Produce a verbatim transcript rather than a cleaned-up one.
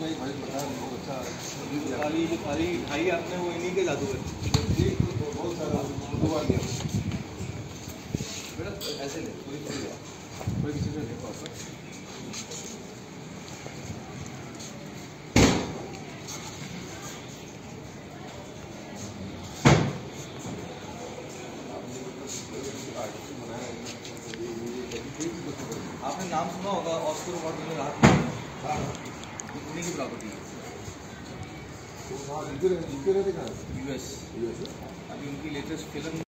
आपने एक भाई बताया बहुत अच्छा खाली खाली खाई आपने वो इन्हीं के जादूगर बहुत सारा दो बार दिया बेटा ऐसे ले कोई कोई किसी से नहीं पाता आपने नाम सुना होगा ऑस्कर अवार्ड में राहत उन्हीं की प्रॉपर्टी है हाँ इनके इनके रहते कहाँ यूएस यूएस अभी उनकी लेटेस्ट फिल्म